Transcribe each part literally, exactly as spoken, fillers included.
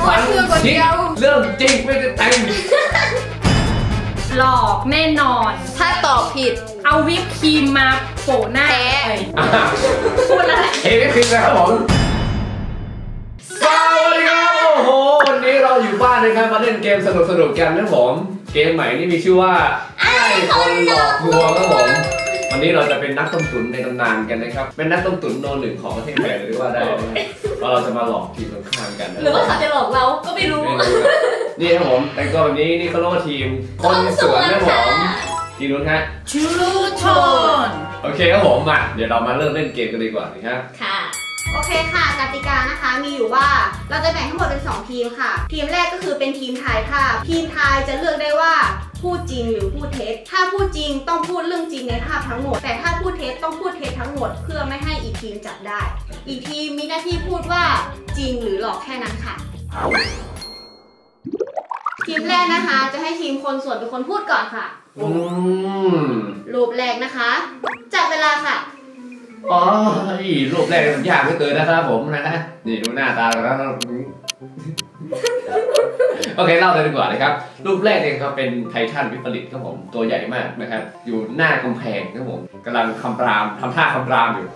มันเรื่องคนเดียวเรื่องจริงไม่ได้แต่งหลอกแน่นอนถ้าตอบผิดเอาวิปครีมมาโปะหน้าพูดอะไรเฮ้ยวิปครีมนะครับผมสวัสดีครับโอ้โหวันนี้เราอยู่บ้านนะครับมาเล่นเกมสนุกๆกันนะผมเกมใหม่นี่มีชื่อว่าไอ้คนหลอกลวงครับผมวันนี้เราจะเป็นนักต้มตุ๋นในตำนานกันนะครับเป็นนักต้มตุ๋นโนหนึ่งของประเทศไทยเลยว่าได้ว่าเราจะมาหลอกทีมตรงข้ามกันหรือว่าเขาจะหลอกเราก็ไม่รู้นี่ครับผมแต่ก็แบบนี้นี่เขาเรียกว่าทีมคนสวนนะผมทีมนู้นฮะชูชนโอเคครับผมมาเดี๋ยวเรามาเริ่มเล่นเกมกันดีกว่านะครับค่ะโอเคค่ะกติกานะคะมีอยู่ว่าเราจะแบ่งทั้งหมดเป็นสองทีมค่ะทีมแรกก็คือเป็นทีมทายภาพทีมทายจะเลือกได้ว่าพูดจริงหรือพูดเท็จถ้าพูดจริงต้องพูดเรื่องจริงในภาพทั้งหมดแต่ถ้าพูดเท็จต้องพูดเท็จทั้งหมดเพื่อไม่ให้อีกทีมจับได้อีกทีมมีหน้าที่พูดว่าจริงหรือหลอกแค่นั้นค่ะทีมแรกนะคะจะให้ทีมคนส่วนเป็นคนพูดก่อนค่ะรูปแรกนะคะจับเวลาค่ะอ๋อรูปแรกยากไม่เกินนะครับผมนะฮะนี่ดูหน้าตาแล้วโอเคเล่าเลยดีกว่านะครับรูปแรกเนี่ยเขาเป็นไททันวิปริตครับผมตัวใหญ่มากนะครับอยู่หน้ากำแพงครับผมกำลังคำรามทำท่าคำรามอยู่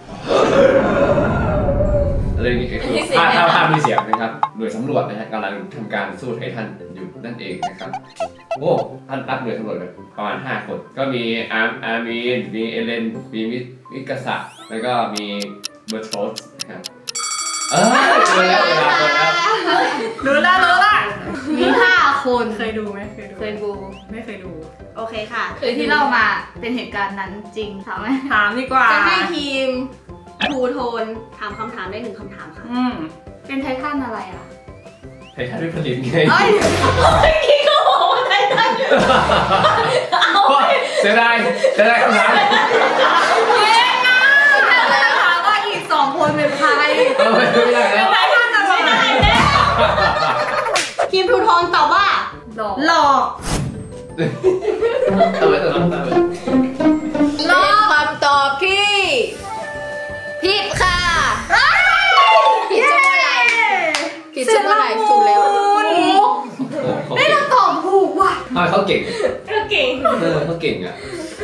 อะไรอย่างนี้คือท่าท่าท่ามีเสียงนะครับหน่วยสำรวจนะฮะกำลังทำการสู้ไททันอยู่นั่นเองนะครับโอ้ท่านรับหน่วยสำรวจประมาณห้าคนก็มีอาร์อาร์มีนมีเอเลนมีมิกาสะแล้วก็มีเบอร์โทสนะครับเออเจอแล้วเวลาคนแล้วรู้ละรู้ละมีห้าคนเคยดูไหมเคยดูเคยดูไม่เคยดูโอเคค่ะคือที่เล่ามาเป็นเหตุการณ์นั้นจริงถามไหมถามดีกว่าจะให้ทีมทูโทนถามคำถามได้หนึ่งคำถามค่ะอืมเป็นไททันอะไรอ่ะไททันวิปริตไงเอ้ยคิดก็บอกว่าไททันเอาเสียดายเสียดายคำถามเย้นะแล้วถามว่าอีกสองคนเป็นใครไม่ได้แล้วไททันอะไรเนี่ยทีมทูโทนตอบว่าหลอกหลอกเอาไว้ตัวนั้นหลอกคำตอบที่ผิดค่ะผิดจะเมื่อไหร่ผิดจะเมื่อไหร่ถูกแล้วได้เราตอบถูกว่ะทำไมเขาเก่งเขาเก่งเออเขาเก่งอ่ะ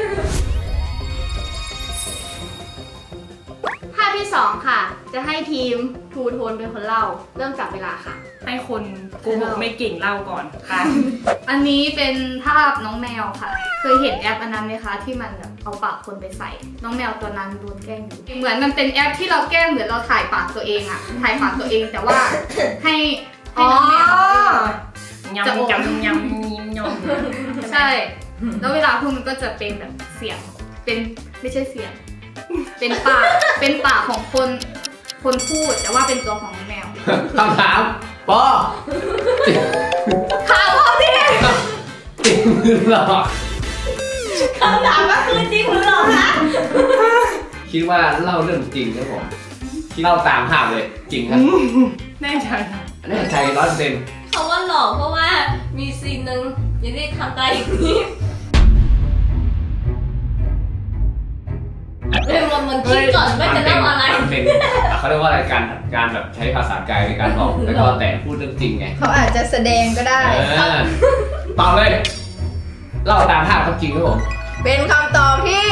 ภาพที่สองค่ะจะให้ทีมทูโทนเป็นคนเล่าเริ่มจับเวลาค่ะให้คนกูไม่เก่งเล่าก่อนค่ะอันนี้เป็นภาพน้องแมวค่ะเคยเห็นแอปอันนั้นไหมคะที่มันแบบเอาปากคนไปใส่น้องแมวตัวนั้นโดนแกล้งอยู่เหมือนมันเป็นแอปที่เราแกล้งเหมือนเราถ่ายปากตัวเองอะถ่ายปากตัวเองแต่ว่าให้ให้น้องแมวยำยำยำยิ้มยำใช่แล้วเวลาพวกมันก็จะเป็นแบบเสียงเป็นไม่ใช่เสียงเป็นปากเป็นปากของคนคนพูดแต่ว่าเป็นตัวของแมวคำถามปอข่าวพ่อพี่จริงหรือหลอกคำถามก็คือจริงหรือหลอกคะคิดว่าเล่าเรื่องจริงครับผมเล่าตามภาพเลยจริงครับแน่ใจแน่ใจร้อยเปอร์เซ็นต์เขาว่าหลอกเพราะว่ามีซีนหนึ่งอย่างที่ทำตาอีกทีเลยมันมันคิดก่อนว่าจะเล่าอะไรเป็นเขาเรียกว่าอะไรการการแบบใช้ภาษากายในการบอกแล้วก็แต่พูดเรื่องจริงไงเขาอาจจะแสดงก็ได้ตอบเลยเล่าตามภาพครับจริงครับผมเป็นคำตอบที่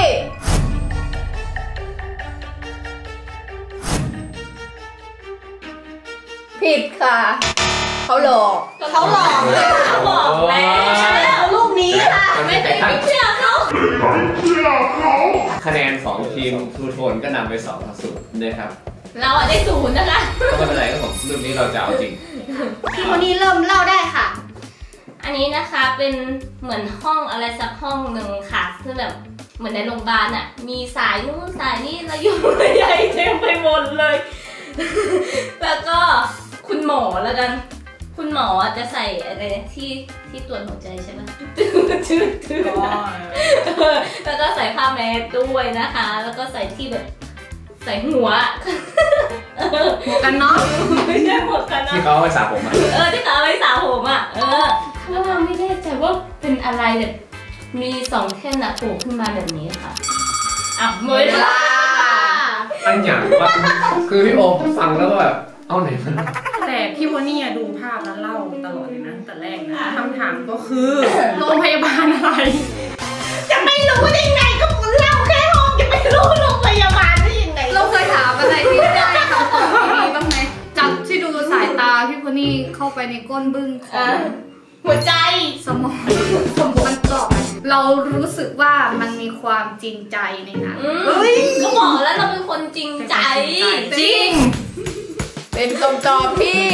ผิดค่ะเขาหลอกเขาหลอกเลยเขาบอกแล้วลูกนี้ค่ะไม่ได้เชื่อเขาเชื่อเขาคะแนนของทีมทูโทนก็นำไปสองต่อศูนย์นะครับเราอะได้ศูนย์นะคะก็ไม่เป็นไรครับผมรุ่นนี้เราจะเอาจริงพี่คนนี้เริ่มเล่าได้ค่ะอันนี้นะคะเป็นเหมือนห้องอะไรสักห้องหนึ่งค่ะคือแบบเหมือนในโรงพยาบาลอะมีสายนู่นสายนี่ระยุ่งระยายเต็มไปหมดเลยแล้วก็คุณหมอแล้วกันคุณหมอจะใส่อะไรที่ที่ตรวจหัวใจใช่ไหมชื่อชื่อแล้วก็ใส่ผ้าแมสด้วยนะคะแล้วก็ใส่ที่แบบใส่หัวหมวกกันน็อกไม่ใช่หมวกกันน็อกที่เขาเอาไปสระผมอ่ะเออที่เขาเอาไปสระผมอ่ะเออถ้าเราไม่แน่ใจว่าเป็นอะไรแบบมีสองแท่นอะโผล่ขึ้นมาแบบนี้ค่ะอ่ะหมดเวลาอันอย่างว่าคือพี่โอฟังแล้วก็แบบเอาไหนมันแสดแต่พี่วนี่ดูภาพแล้วเล่าตลอดเลยนะแต่แรกนะคำถามก็คือโรงพยาบาลอะไรจะไม่รู้ได้ไงก็เล่าแค่ห้องจะไม่รู้โรงพยาบาลได้ยังไงเราเคยถามอะไรที่ได้คำตอบที่ดีบ้างไหมจากที่ดูสายตาพี่คนนี้เข้าไปในก้นบึ้งของหัวใจสมองมันตอบเรารู้สึกว่ามันมีความจริงใจในนั้นเฮ้ยก็บอกแล้วเราเป็นคนจริงใจจริงเป็นคำตอบที่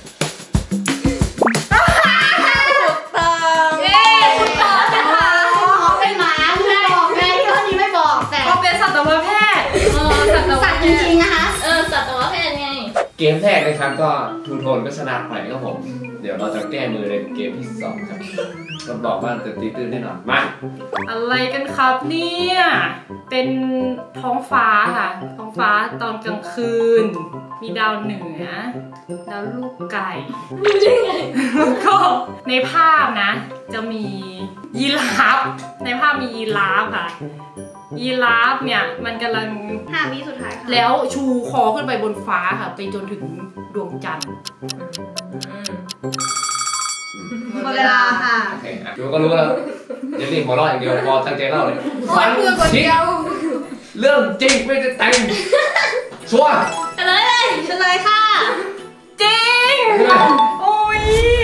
ถูกต้องเอ๊ะคุณตอบนะคะบอกเป็นหมาคุณบอกไงที่คนนี้ไม่บอกแต่เขาเป็นสัตวแพทย์เออสัตวสัตว์จริงๆนะคะเออสัตวแพทย์ไงเกมแรกนะครับก็ทูโทนก็ชนะไปครับผมเดี๋ยวเราจะแก้มือในเกมที่สองครับรับรองว่าจะตีตื้นแน่นอนมาอะไรกันครับเนี่ยเป็นท้องฟ้าค่ะท้องฟ้าตอนกลางคืนมีดาวเหนือแล้วลูกไก่แล้วก็ในภาพนะจะมียีราฟในภาพมียีราฟค่ะยีราฟเนี่ยมันกำลังห้าวิสุดท้ายค่ะแล้วชูคอขึ้นไปบนฟ้าค่ะไปจนถึงดวงจันทร์หมดเวลาค่ะโอเคอ่ะดูก็รู้แล้วอย่ารีบหัวเราะอย่างเดียวพอตั้งใจเล่าเลยฟังเพื่อนคนเดียวเรื่องจริงไม่ได้แต่งชัวร์เฉลยเลยเฉลยค่ะจริงโอ้ย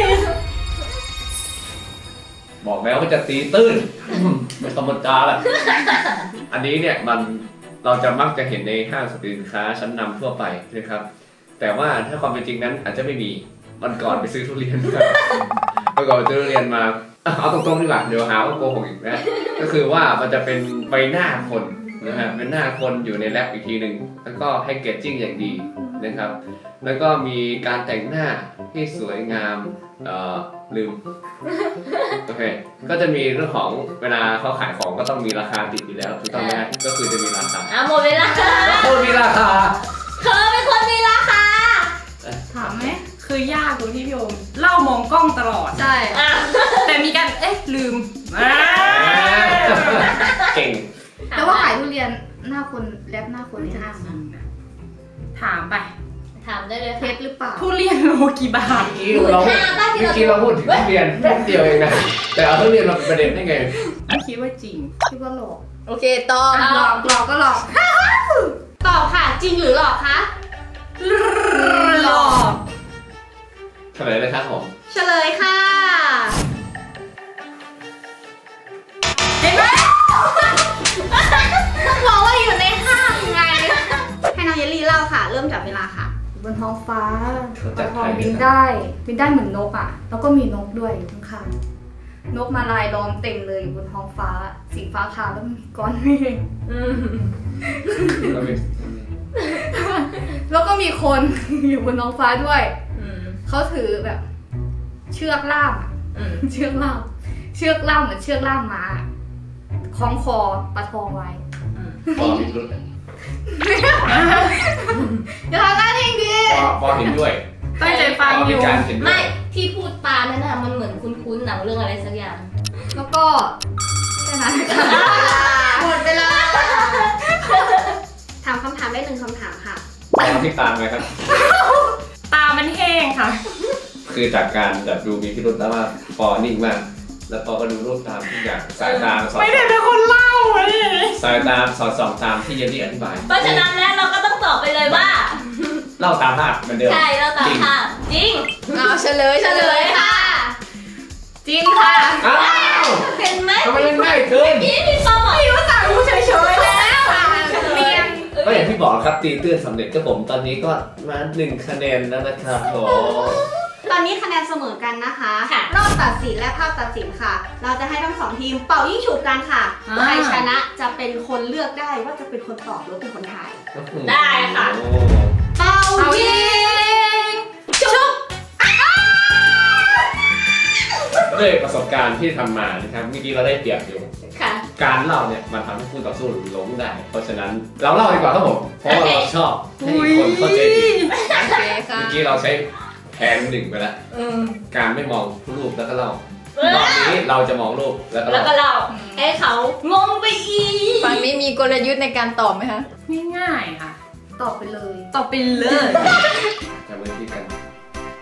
บอกแล้วว่าจะตีตื้นไม่ธรรมดาแหละอันนี้เนี่ยมันเราจะมักจะเห็นในห้างสรรพสินค้าชั้นนำทั่วไปนะครับแต่ว่าถ้าความเป็นจริงนั้นอาจจะไม่มีวันก่อนไปซื้อทุเรียนมาเมื่อก่อนไปซื้อทุเรียนมาเอาตรงๆดีกว่าเดี๋ยวหาว่าโกหกอีกนะก็คือว่ามันจะเป็นใบหน้าคนนะฮะเป็นหน้าคนอยู่ในแลบอีกทีหนึ่งแล้วก็แพ็กเกจจิ้งอย่างดีนะครับแล้วก็มีการแต่งหน้าที่สวยงามเอ่อลืมโอเคก็จะมีเรื่องของเวลาเขาขายของก็ต้องมีราคาติดอยู่แล้วถูกต้องไหมก็คือจะมีราคาอ่ะหมดเวลาคนมีราคาเธอเป็นคนมีราคาถามไหมคือยากตรงที่พี่โอมเล่ามองกล้องตลอดใช่แต่มีการเอ๊ะลืมเก่งแต่ว่าขายทุเรียนหน้าคนแลบหน้าคนในห้างนะถามไปถามได้เลยเพชรหรือเปล่าทุเรียนโลกี่บาทเมื่อกี้เราเมื่อกี้เราพูดถึงทุเรียนแป๊บเดียวเองนะแต่เอาทุเรียนมาเป็นประเด็นได้ไงคิดว่าจริงคิดว่าหลอกโอเคตอบหลอกหลอกก็หลอกตอบค่ะจริงหรือหลอกคะหลอกเฉลยเลยครับผมเฉลยค่ะเห็นไหมต้องบอกว่าอยู่ในห้างไงให้น้องเยลลี่เล่าค่ะเริ่มจากเวลาค่ะบนท้องฟ้าปลาทองบินได้บินได้เหมือนนกอ่ะแล้วก็มีนกด้วยข้างๆนกมาลายล้อมเต็มเลยบนท้องฟ้าสีฟ้าขาวแล้วมีก้อนเมฆแล้วก็มีคนอยู่บนท้องฟ้าด้วยเขาถือแบบเชือกล่ามเชือกล่ามเชือกล่ามเหมือนเชือกล่ามม้าคล้องคอปลาทองไว้พอมีรุ่นอย่าทำหน้าทิ้งดิพอเห็นด้วยตั้งใจฟังอยู่ไม่ที่พูดปลานั่นน่ะมันเหมือนคุ้นๆหนังเรื่องอะไรสักอย่างแล้วก็แค่นั้นค่ะหมดเวลาถามคำถามได้หนึ่งคำถามค่ะตาที่ตามไหมครับตามันแห้งค่ะคือจากการแบบดูมีพิรุธแล้วว่าปอนิ่งมากแล้วปอก็ดูรูปตามทุกอย่างสายตาสอดไม่ได้เป็นคนเล่าเลยสายตาสอดส่องตามที่เยลลี่อธิบายเพราะฉะนั้นแล้วเราก็ต้องตอบไปเลยว่าเล่าตามภาพเหมือนเดิมใช่เล่าตามภาพจริงเอาเฉลยเฉลยค่ะจริงค่ะอ้าวเห็นไหมทำไมยังง่ายเกินพี่พี่ปอบอกพี่ว่าสั่งรู้เฉยๆแล้วเรียนก็อย่างที่บอกครับตีตื้นสำเร็จกับผมตอนนี้ก็มาหนึ่งคะแนนแล้วนะครับโอ้ตอนนี้คะแนนเสมอกันนะคะรอบตัดสินและภาพตัดสินค่ะเราจะให้ทั้งสองทีมเป่ายิ่งฉุบกันค่ะใครชนะจะเป็นคนเลือกได้ว่าจะเป็นคนตอบหรือเป็นคนถ่ายได้ค่ะเป่ายิงฉุบด้วยประสบการณ์ที่ทำมานะครับเมื่อกี้เราได้เปรียบอยู่การเล่าเนี่ยมันทำให้คู่ต่อสู้หลงได้เพราะฉะนั้นเราเล่าดีกว่าครับผมเพราะว่าเราชอบให้คนเข้าใจผิดเมื่อกี้เราใช้แผนหนึ่งไปแล้วการไม่มองรูปแล้วก็เล่ารอบนี้เราจะมองรูปแล้วก็เล่าให้เขางงไปอีกฝั่งนี้มีกลยุทธ์ในการตอบไหมคะง่ายๆค่ะตอบไปเลยตอบไปเลยจับมือที่กัน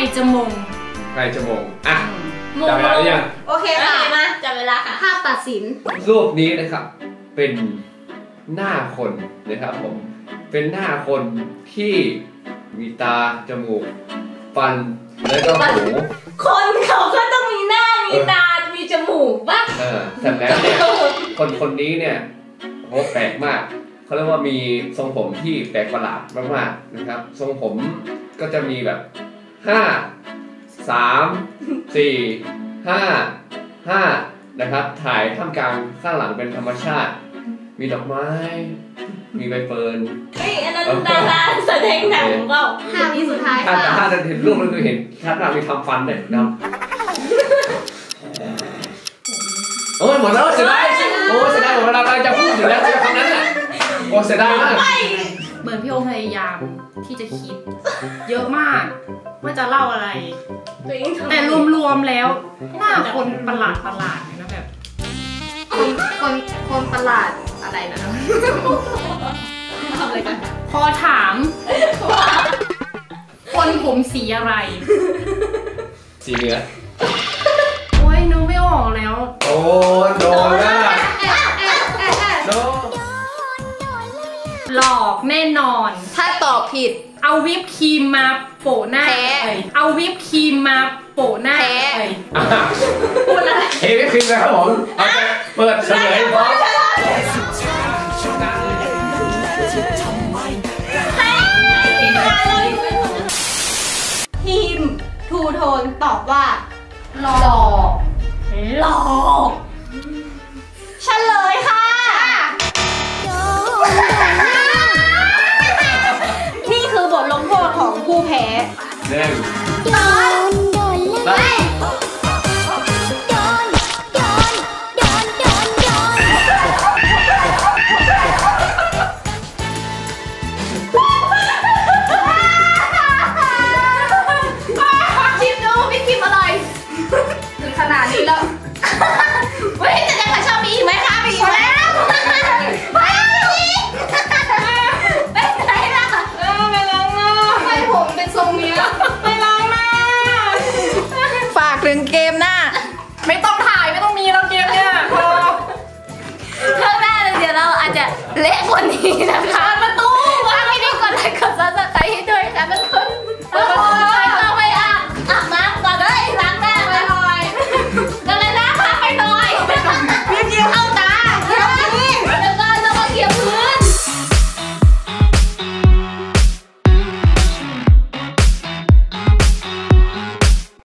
จะมงใครจะมงอ่ะโมจับเวลาหรือยังโอเคโอเคค่ะมาจับเวลาค่ะภาพตัดสินรูปนี้นะครับเป็นหน้าคนนะครับผมเป็นหน้าคนที่มีตาจมูกฟันแล้วก็หูคนเขาก็ต้องมีหน้ามีตามีจมูกบ้างเออเสร็จแล้วเนี่ยคนคนนี้เนี่ยโหแปลกมากเขาเรียกว่ามีทรงผมที่แปลกประหลาดมากๆนะครับทรงผมก็จะมีแบบห้าสามสี่ห้าห้านะครับถ่ายท่ามกลางข้างหลังเป็นธรรมชาติ มีดอกไม้ มีใบเฟิร์นเฮ้ยอันนั้นดาราแสดงหนังเปล่าห้าวิสุดท้ายถ้าค่ะถ้าจะเห็นรูปก็คือเห็นชัดมากมีทำฟันเนี่ยนะครับโอ้ยหมดแล้วเสียดายโอ้ยเสียดายหมดเวลากำลังจะพูดอยู่แล้วจะคำนั้นน่ะโอ้เสียดายมากเหมือนพี่โอพยายามที่จะคิด เยอะมากว่าจะเล่าอะไรตัวเองทำแต่รวมๆแล้วหน้าคนประหลาดประหลาดๆเลยนะแบบคนคนคนประหลาดอะไรนะทำอะไรกันพอถามคนผมสีอะไรสีเหนือโอ้ยนึกไม่ออกแล้วโอ้โดนแล้วโดนหลอกแน่นอนถ้าตอบผิดเอาวิปครีมมาโปะหน้าแพ้เอ่ยเอาวิปครีมมาโปะหน้าแพ้เอ่ยอ่ะพูดอะไรเฮ้ยนี่คืออะไรครับผมเอาไปเปิดเฉลยพร้อมทีมทูโทนตอบว่าหลอกหลอกเฉลยค่ะ นี่คือบทลงโทษของผู้แพ้หนึ่งตอนแล้ว